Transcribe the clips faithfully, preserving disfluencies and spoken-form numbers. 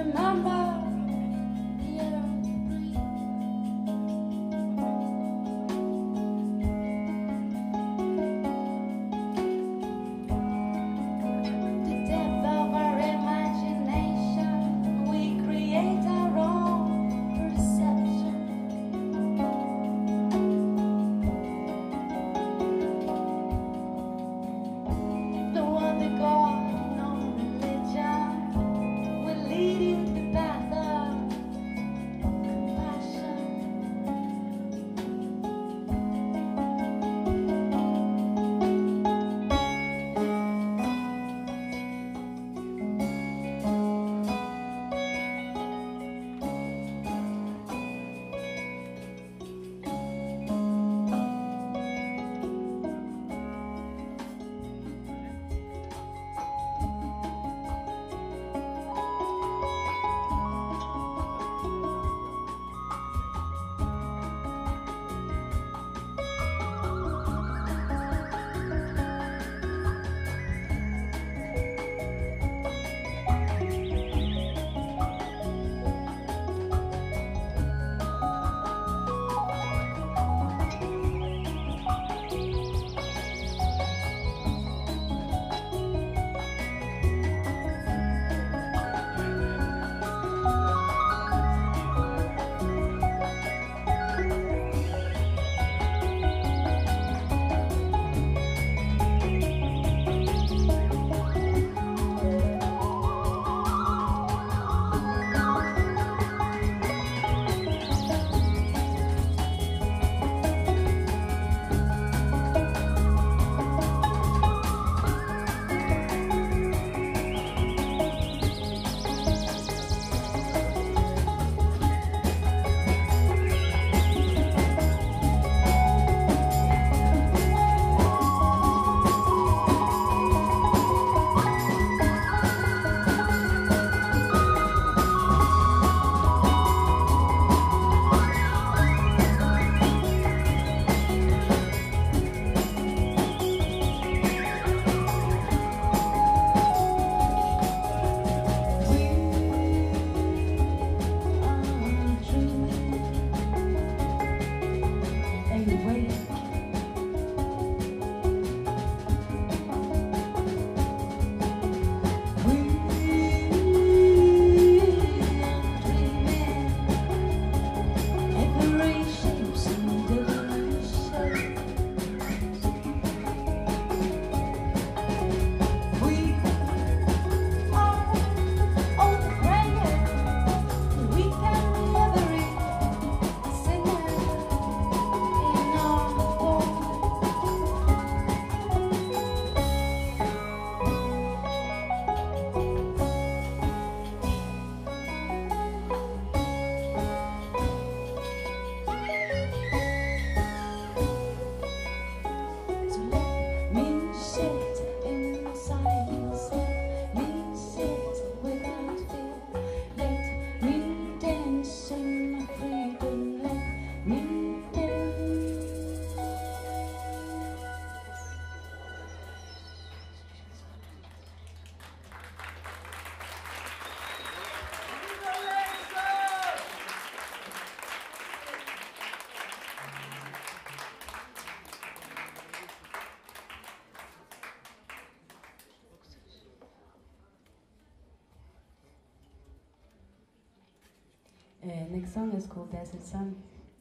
Uh, next song is called Desert Sun.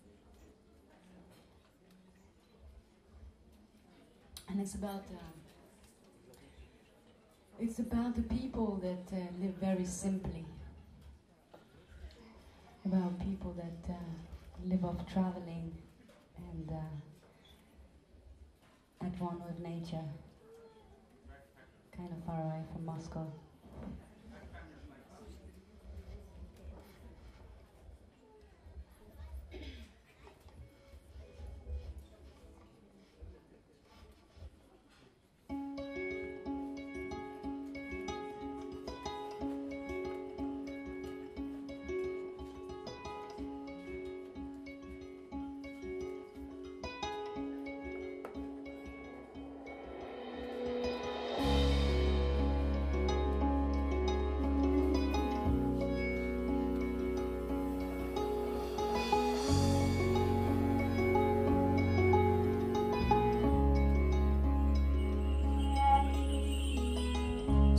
And it's about uh, it's about the people that uh, live very simply. About people that uh, live off traveling and uh, at one with nature, kind of far away from Moscow.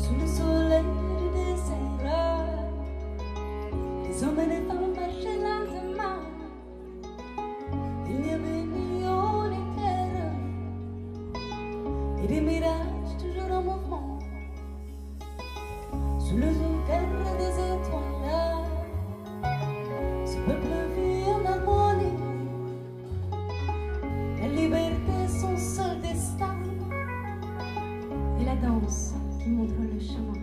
Sous le soleil du désert, les hommes et les femmes marchaient lentement. Il n'y avait ni eau ni terre, et des mirages toujours en mouvement. Sous le regard des étoiles, ce peuple vit en harmonie. La liberté, son seul destin, et la danse qui montre le chemin.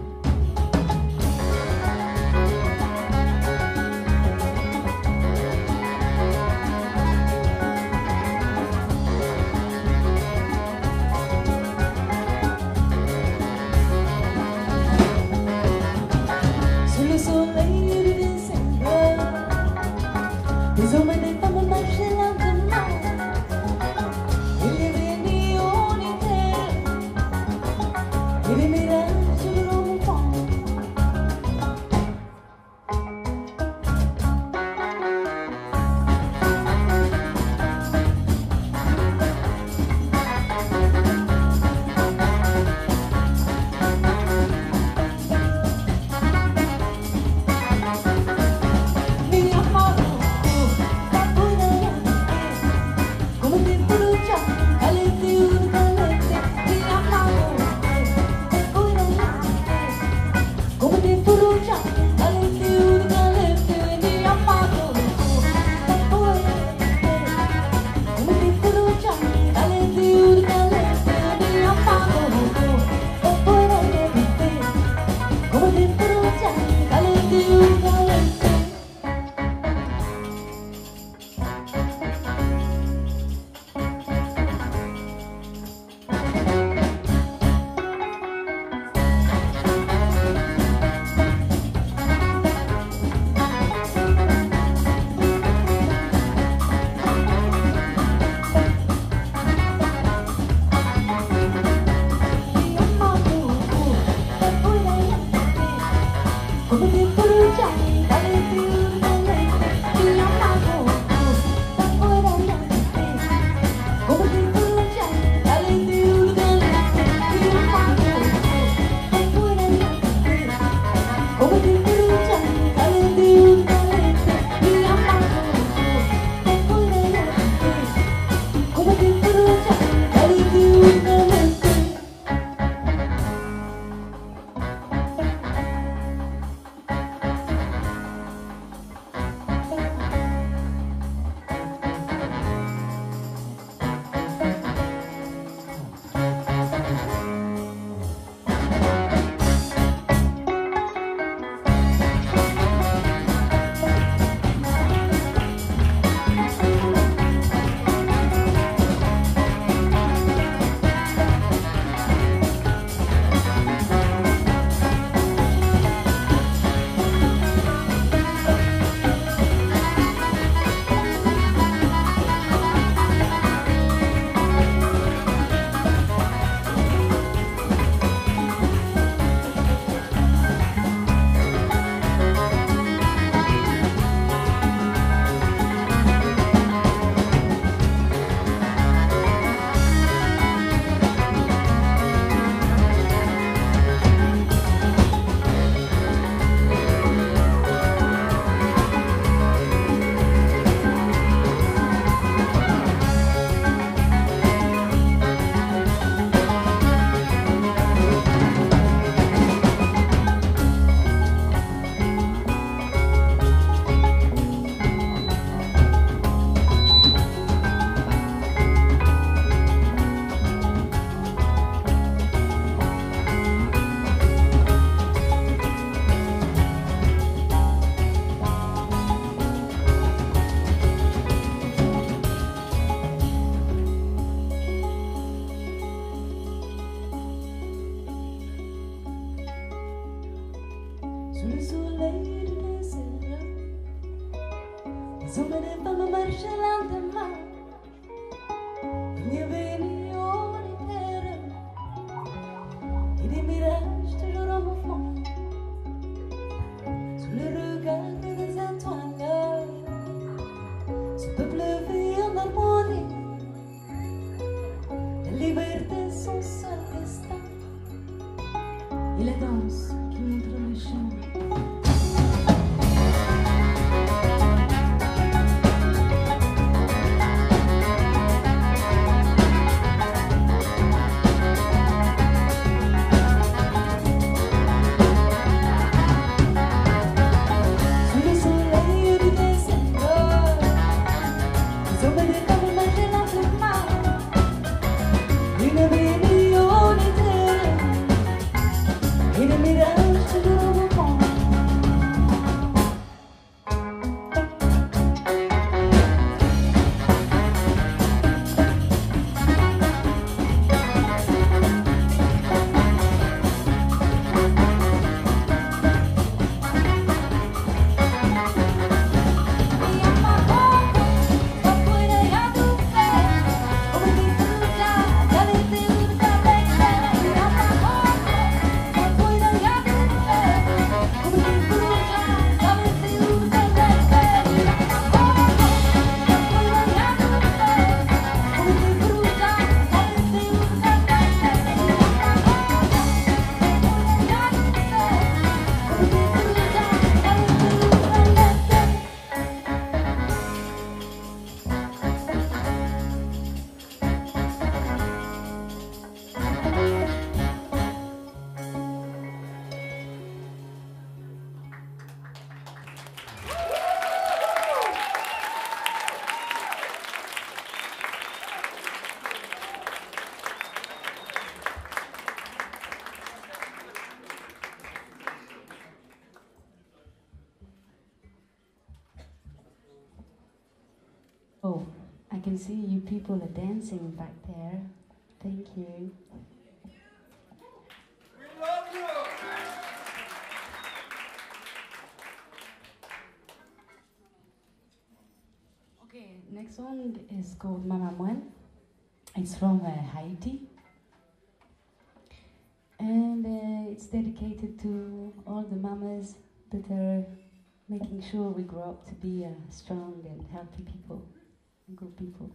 Sous le soleil du désert, des hommes et des femmes marchaient lentement. Il n'y avait ni eau ni terre, et les mirages de l'enfant. Sous le soleil du désert, les hommes et les femmes marchaient lentement. Il n'y avait ni eau ni terre, et des mirages toujours en mouvement. Sous le regard des étoiles, ce peuple vit en harmonie. La liberté, son seul destin, et la danse qui montre le chemin. Oh, I can see you people are dancing back there. Thank you. We love you! Okay, next song is called Mama Moine. It's from uh, Haiti. And uh, it's dedicated to all the mamas that are making sure we grow up to be uh, strong and healthy people. Good people.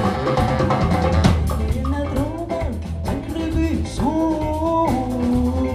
Oh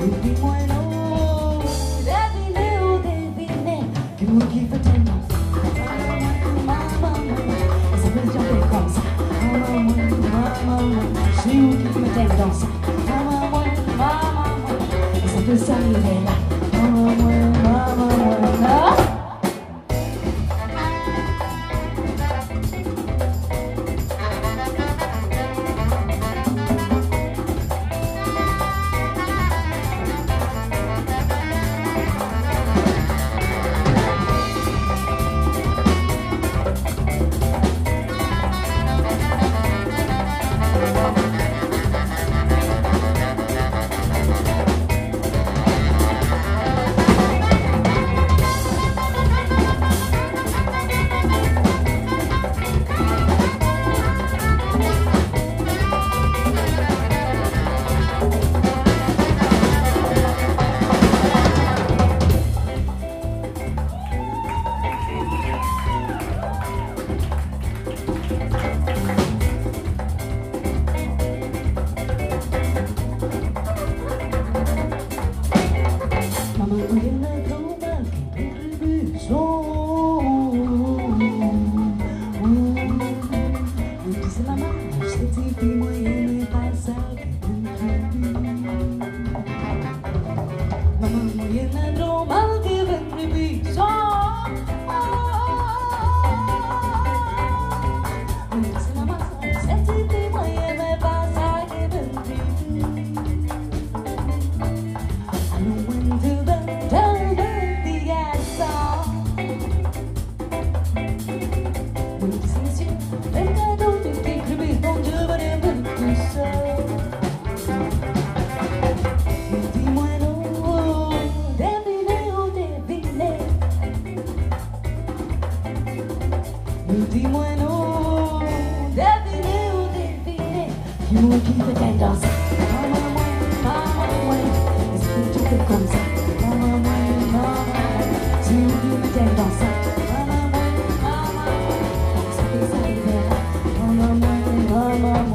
Dis-moi-nous, devinez ou devinez que moi qui fais tendance. Maman, et ça peut se chanter comme ça. Maman, maman, c'est où qui me tendance. Maman, maman, et ça peut s'arriver là. Maman, maman, maman. Dis-moi-nous, devinez ou devinez que moi qui fais tendance. Maman, maman, est-ce que tu fais comme ça? Maman, maman, c'est où qui me tendance. Maman, maman, ça fait ça l'hiver. Maman, maman, maman.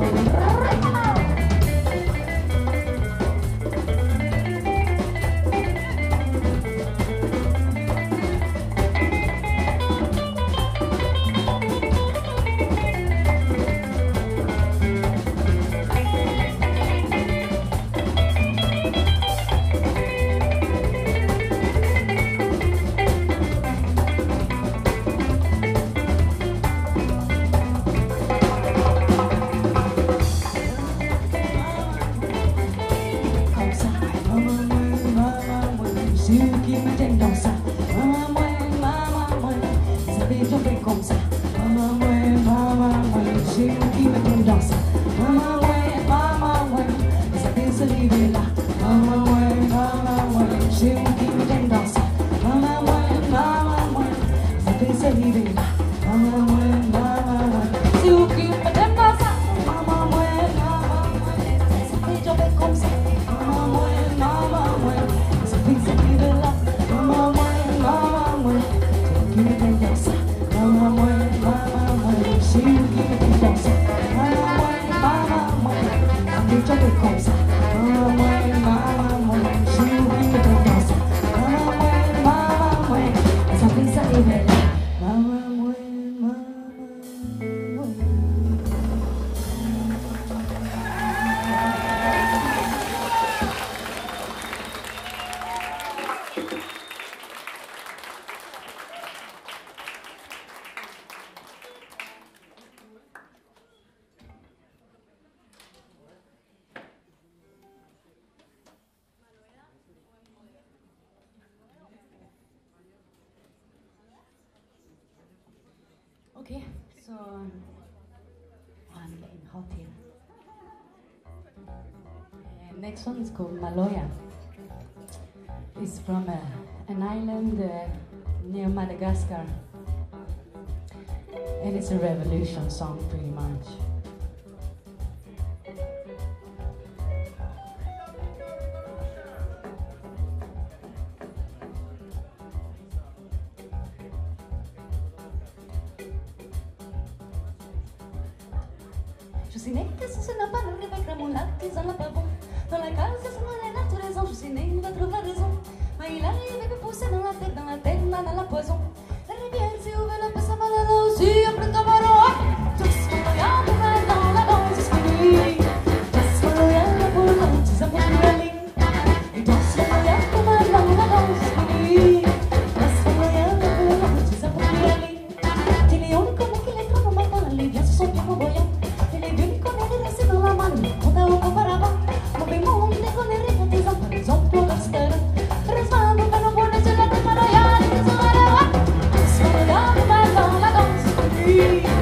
C'est où qui me tienne dans ça. Maman, moi, maman, moi, ça fait tomber comme ça. Maman, moi, maman, moi, c'est où qui me tienne dans ça. Maman, moi, maman, moi, ça fait se lever là. Maman, moi, maman, moi, c'est où qui me tienne dans ça. Maman, moi, maman, moi, ça fait se lever là. Maman, moi, maman, moi, c'est où qui me tienne dans ça. Maman, moi, maman, moi, ça fait tomber comme ça. Maman, moi, maman, moi, ça fait se lever là. Maman, moi, maman, moi, c'est où qui me tienne dans ça. Maman, moi, maman, moi, c'est où qui me tienne dans ça. Maman, moi, maman, moi, ça fait tomber comme ça. Maman, moi, maman, moi, c'est où qui me tienne dans ça. Maman, moi, maman, moi, ça fait se lever là. Maman, moi, maman, moi. Okay, so um, I'm getting hot here. Uh, next one is called Maloya. It's from uh, an island uh, near Madagascar, and it's a revolution song pretty much. Je suis née que sous ce napalm avec la moulette, ils en la pas bon. Dans la case, c'est moi la naturesse. raison, je sais né, va trouver raison. Mais il arrive et pousser dans la tête, dans la tête, dans la poison. La rivière s'est ouverte, la passe à balade aussi, après cabaret. Tous voyant dans la danse, c'est fini. Tous voyant pour la danse, c'est pour la ligne. Et tous voyant dans la danse, c'est fini. Tous voyant pour la danse, c'est pour la ligne. T'es les ondes comme qui les trappent au matin, les vieux se sont bien voyants. Et les vieux qu'on est restés dans la main, on t'a au auparavant. Mauvais monde, les connaît rien, tes enfants, les ont pour leur stèle. Resvando, per non buone, c'è la testa royale, che sono le voix. Sono la danse, la danse,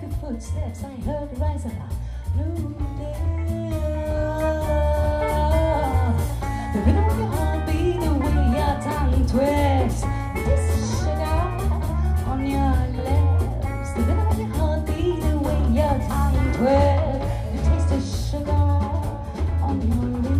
the footsteps I heard rise of a new day. The rhythm of your heart beat, the way your tongue twists. This sugar on your lips. The rhythm of your heart beat, the way your tongue twists. You taste the sugar on your lips.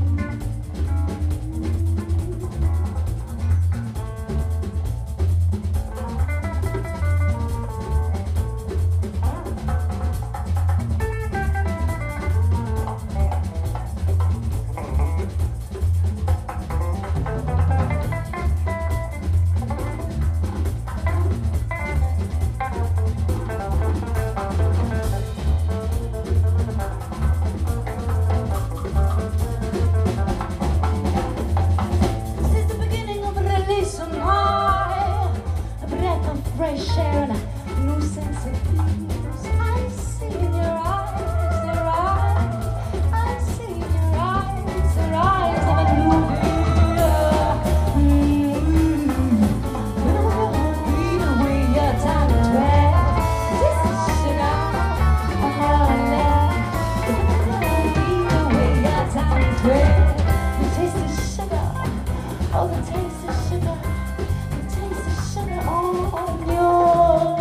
Fresh air and a new sense of peace. I see in your eyes, their eyes. I see in your eyes, their eyes of a new day. Mm-hmm. When will your heart beat away your time to dwell? This is sugar on your lips. When will your heart beat away your time to dwell? You taste the sugar, oh the taste of sugar. You taste the sugar on your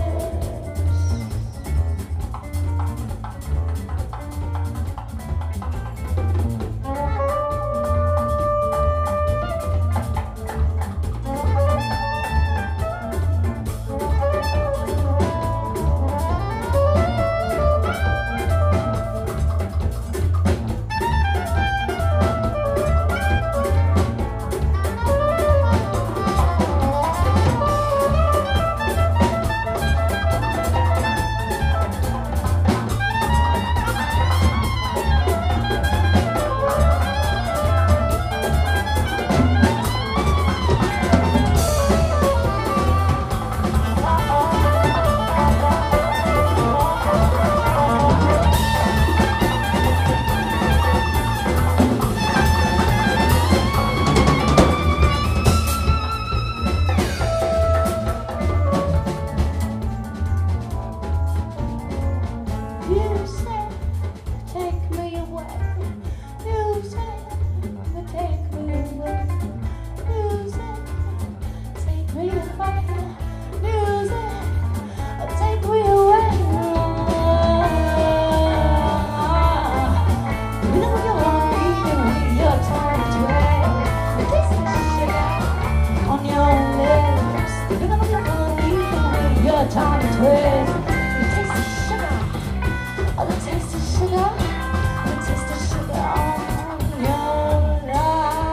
time to twist. You taste the sugar, oh the taste of sugar, the taste of sugar on your life.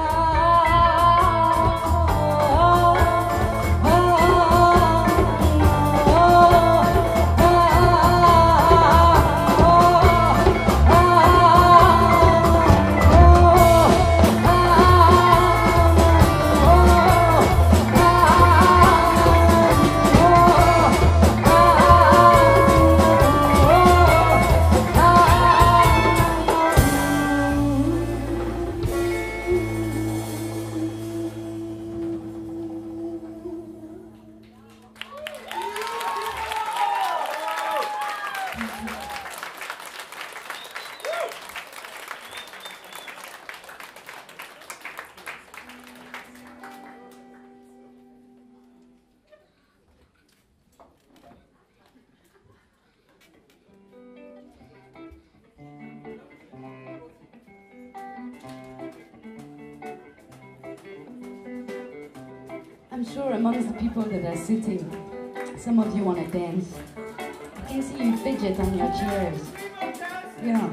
I'm sure amongst the people that are sitting, some of you want to dance. I can see you fidget on your chairs. Yeah.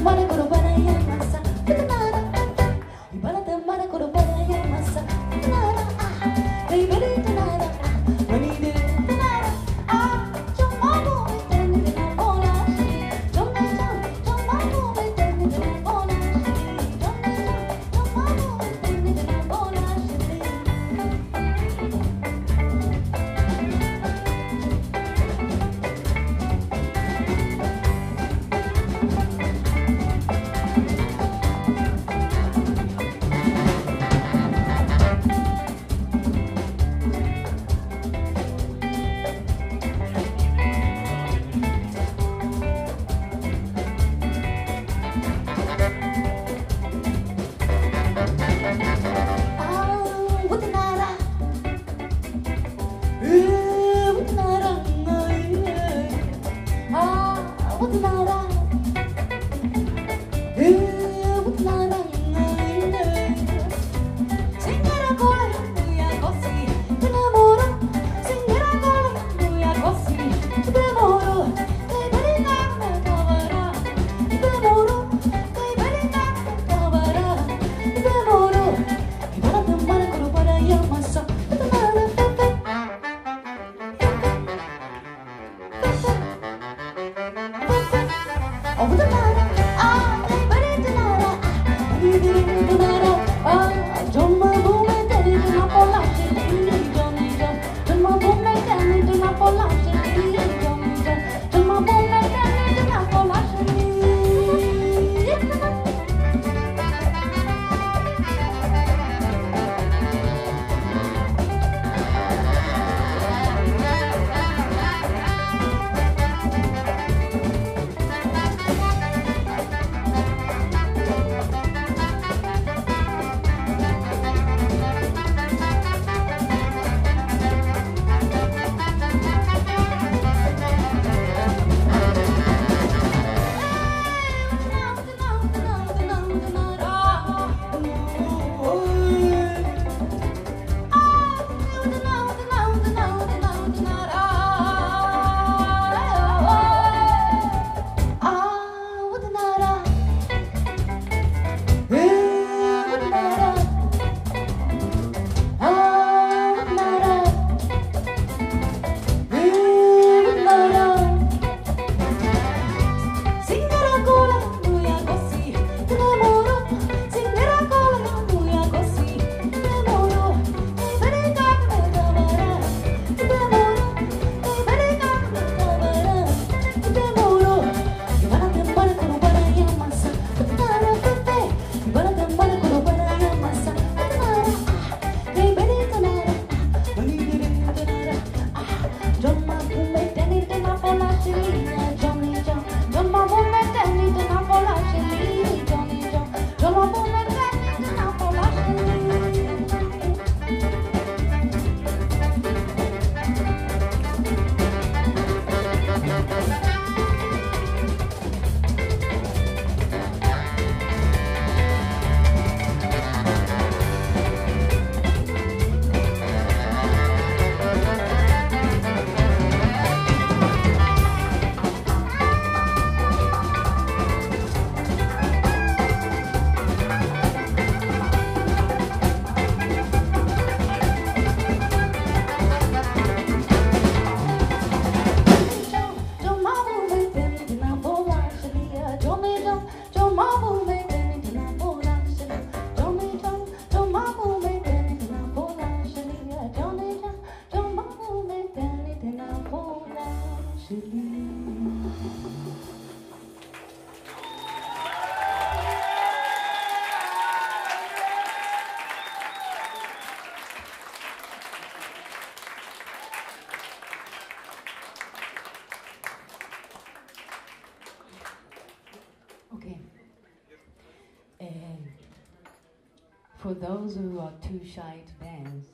For those who are too shy to dance,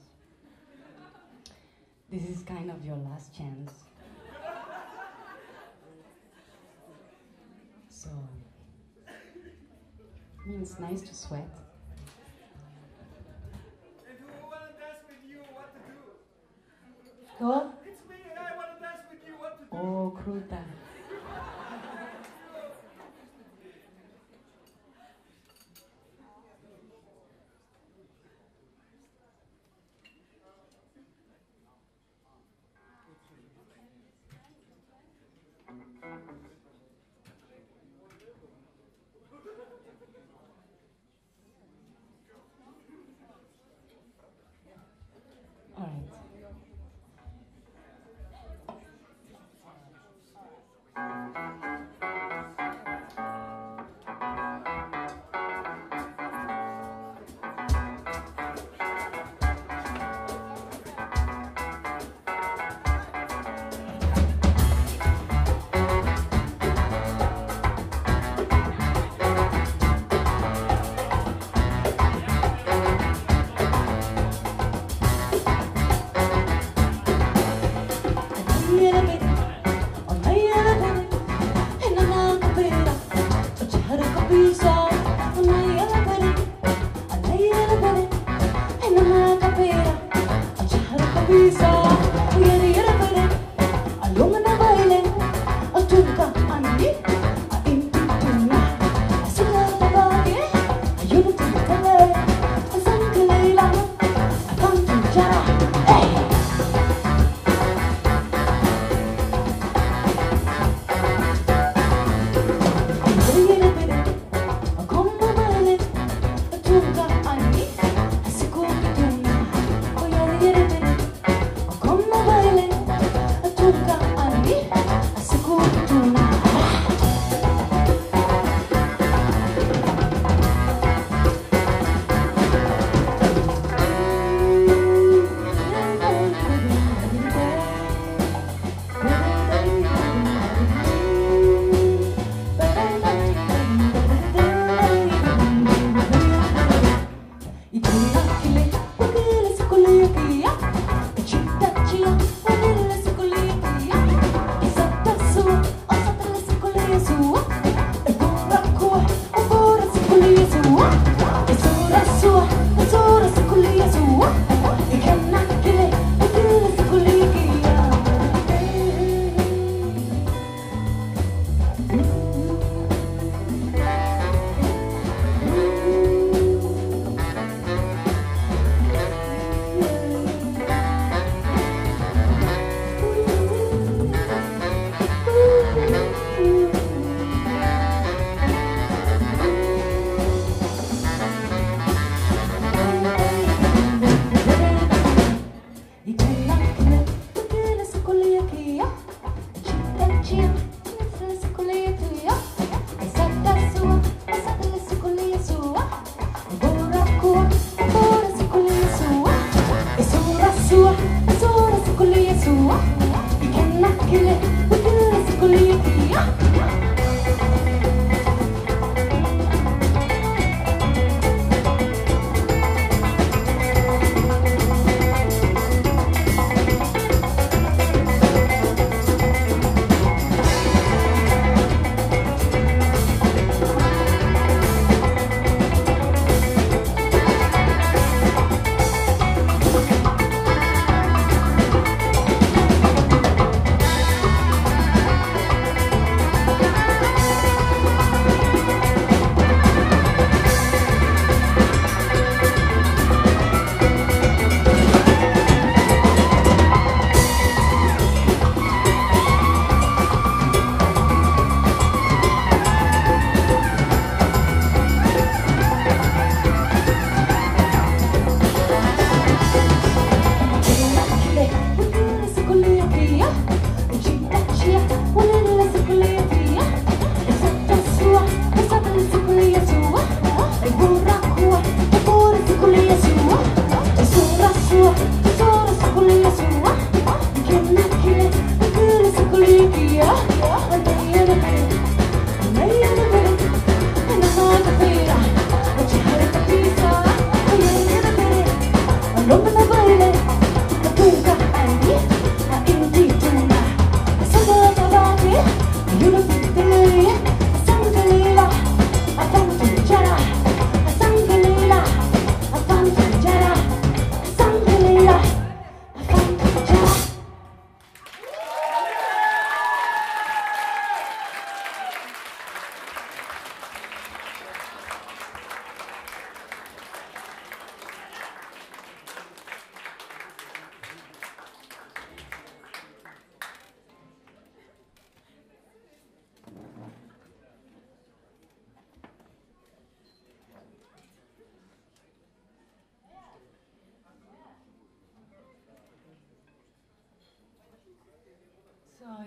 this is kind of your last chance. So, I mean, it's nice to sweat. And who want to dance with you, what to do? Go. It's me, and I want to dance with you, what to do? Oh, cruda.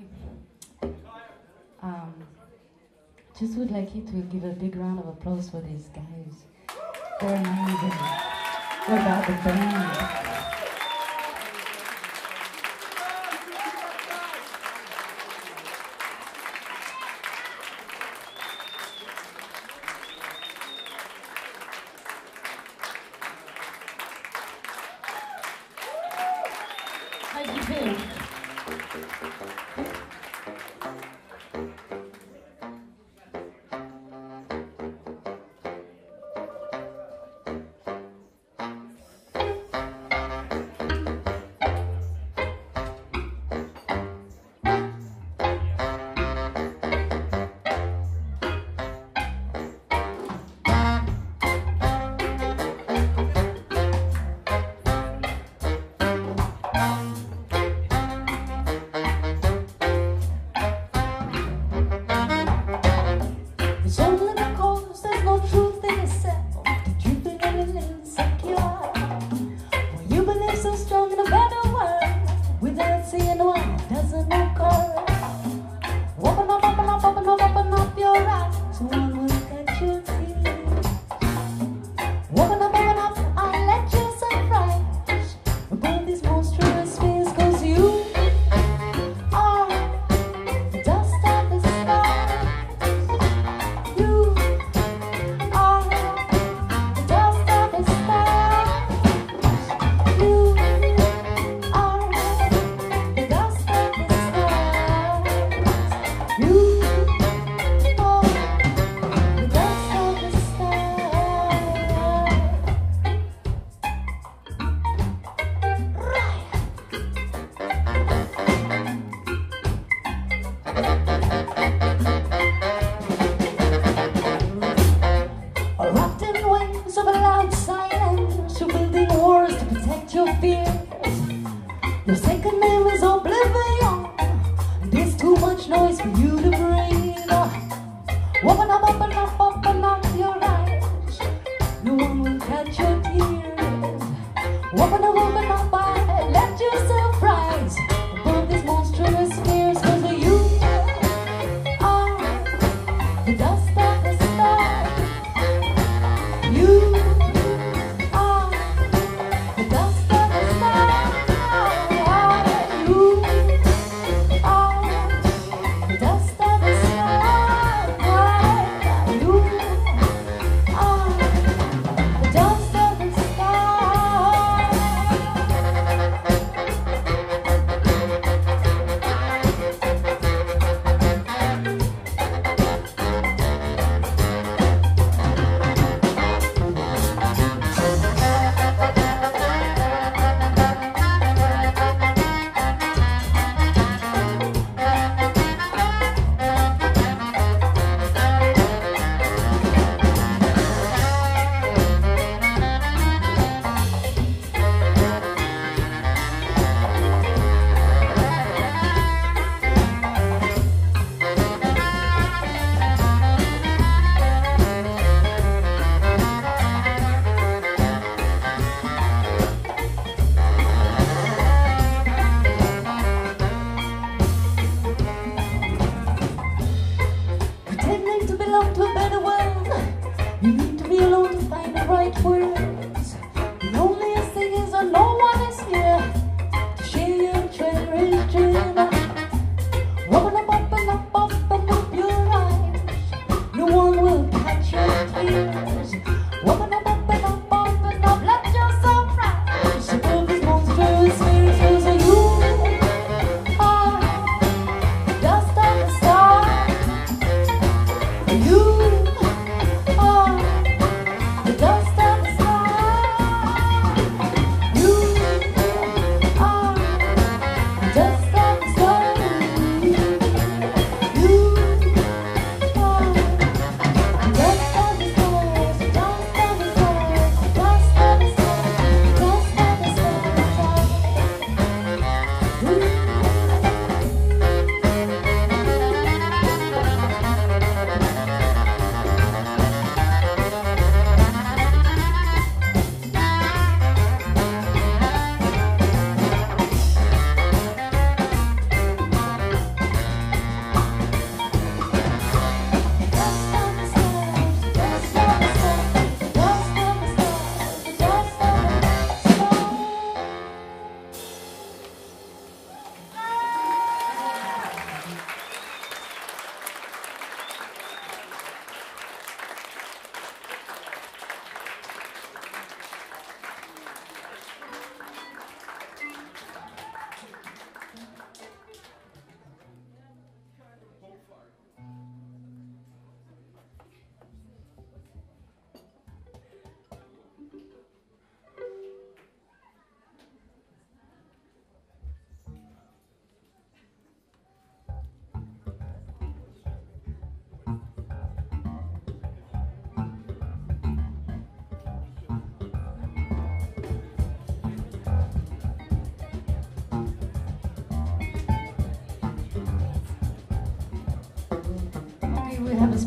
um, just would like you to give a big round of applause for these guys. They're amazing. What about the band? How'd you feel?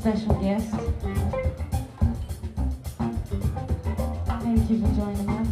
special guest. Thank you for joining us.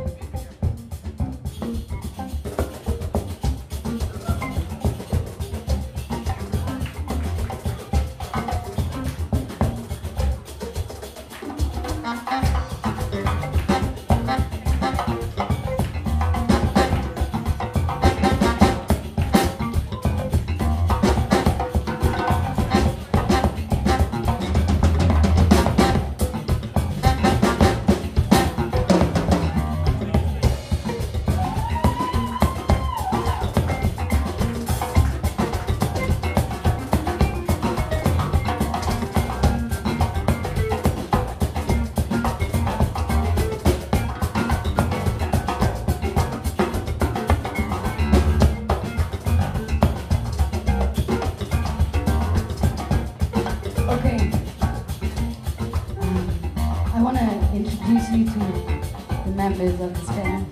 You to the members of this band.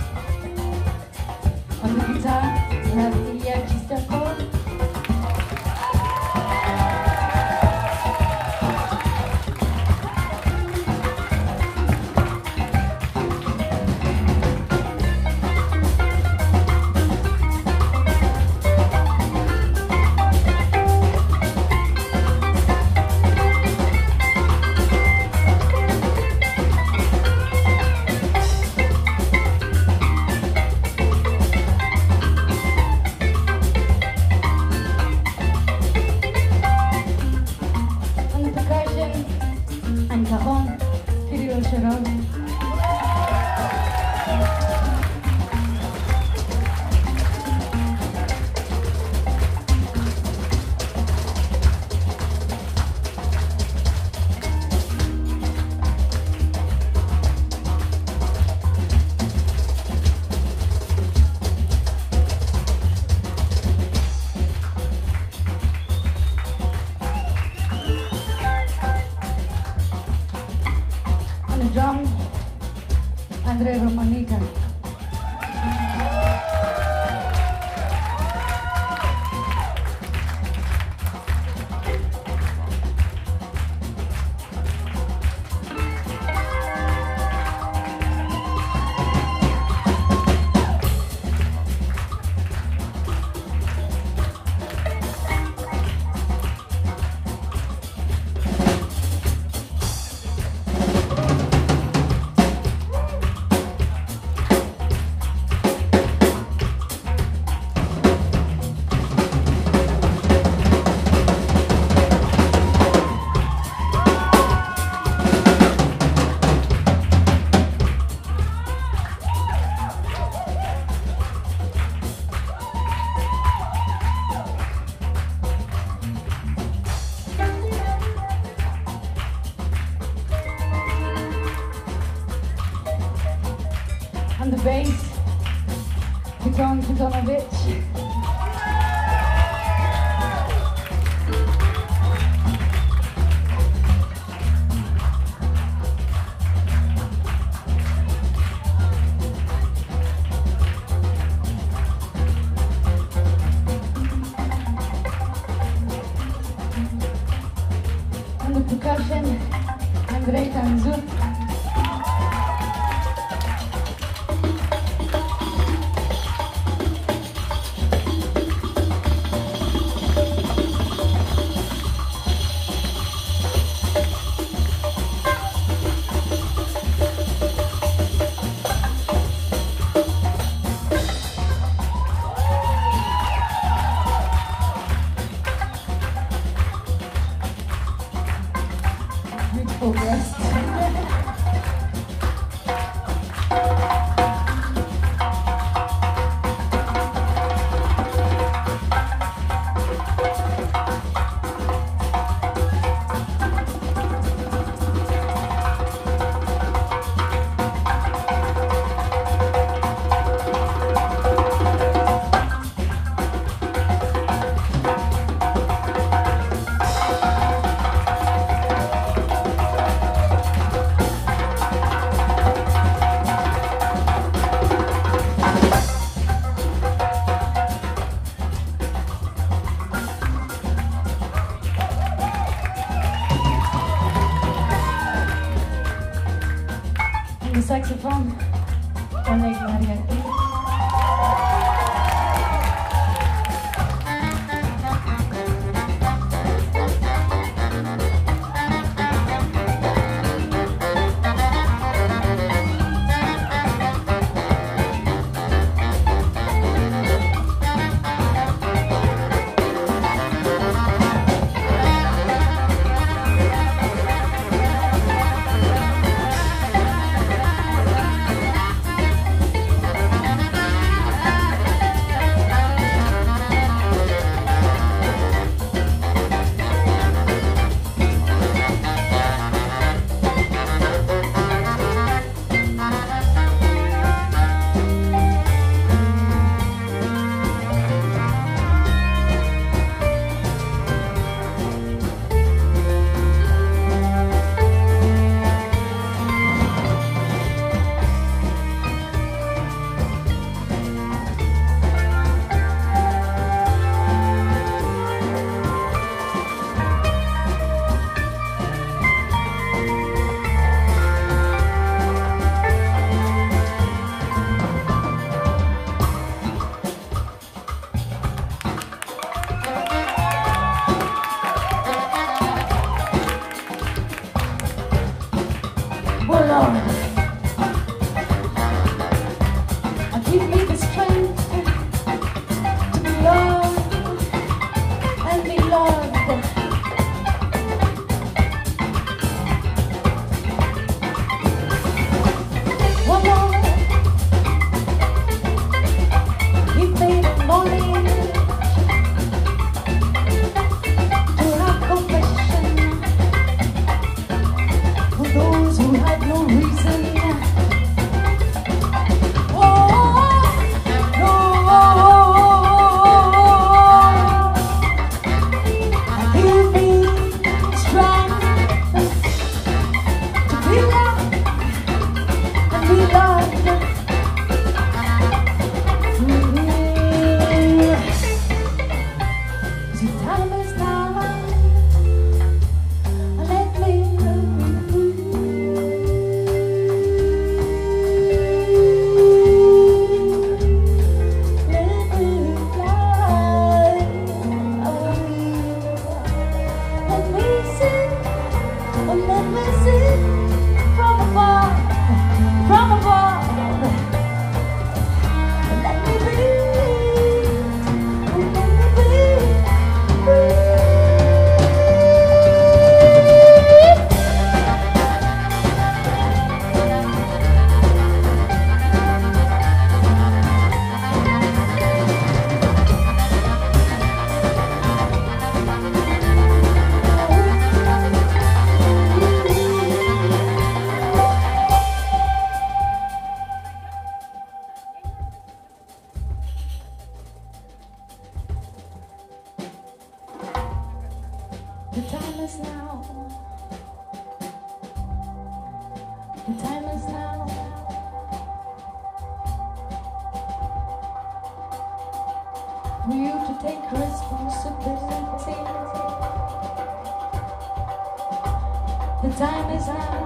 On the guitar, we have Ilya Chistякov. Drums, Andrei Romanica. On the bass, Kiton Kitonovich. On the percussion, Andrei Tanzut. Progress. the saxophone, Oleg Mariaki. Give me the strength to be loved and be loved. One more, give me the knowledge to have compassion for those who have no reason. The time is now. The time is now. For you to take responsibility. The time is now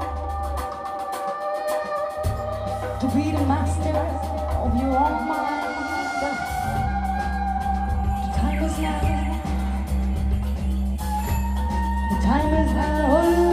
to be the master of your own mind. The time is now. Time is now.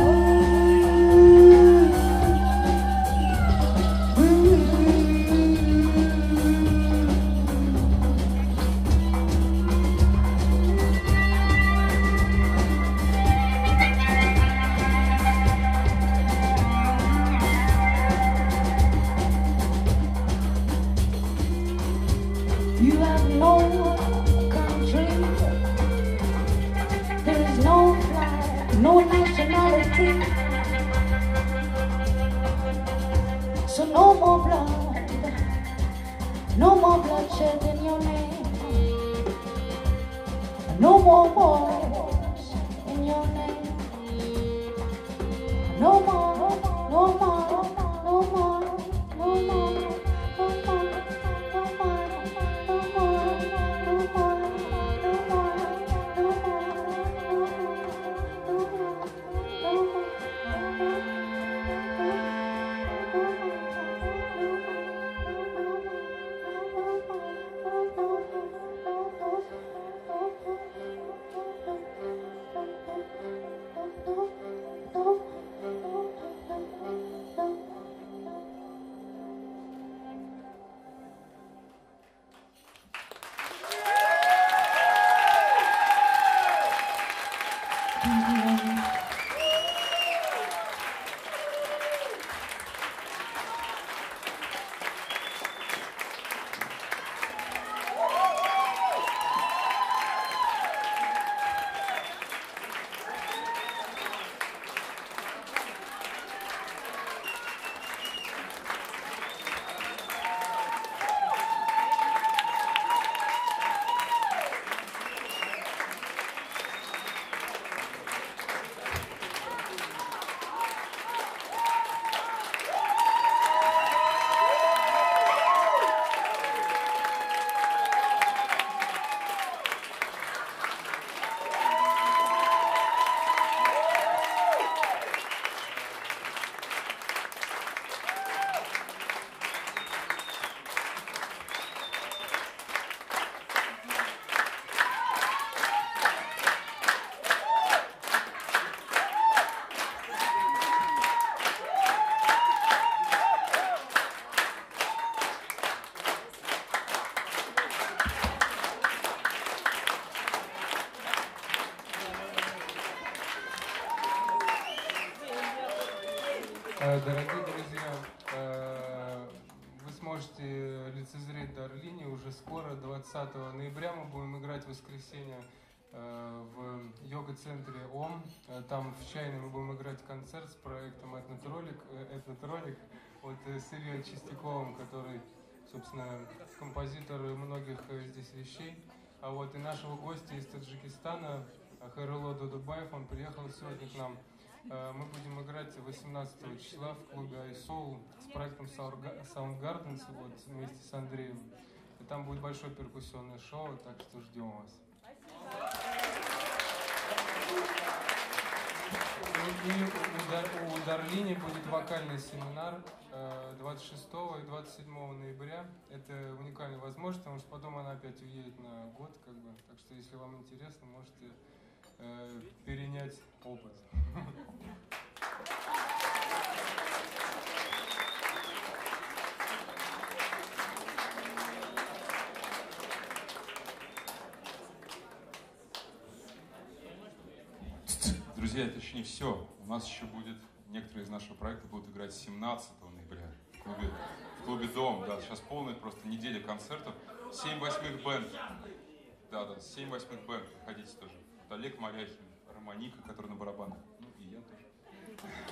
You have no country. There is no flag, no nationality. So no more blood, no more bloodshed in your name. No more wars in your name. No more, no more, no more, no more, no more. Oh, Дорогие друзья, вы сможете лицезреть Дарлини уже скоро, двадцатого ноября. Мы будем играть в воскресенье в йога-центре Ом. Там в Чайной мы будем играть концерт с проектом Этнотроник, Этнотроник вот с Ильей Чистяковым, который, собственно, композитор многих здесь вещей. А вот и нашего гостя из Таджикистана, Хайрулло Додубаев, он приехал сегодня к нам. Мы будем играть восемнадцатого числа в клубе iSoul с проектом Soundgardens вот, вместе с Андреем. И там будет большое перкуссионное шоу, так что ждем вас. И у, Дар, у Дарлини будет вокальный семинар двадцать шестого и двадцать седьмого ноября. Это уникальная возможность, потому что потом она опять уедет на год, как бы. Так что, если вам интересно, можете э, перенять опыт. Друзья, это еще не все. У нас еще будет, некоторые из нашего проекта будут играть семнадцатого ноября в клубе, в клубе Дом. Да, сейчас полная просто неделя концертов. Семь восьмых бенд. Да, да, семь восьмых бенд. Приходите тоже. Вот Олег Моряхин, Романика, который на барабанах. Ну и я тоже.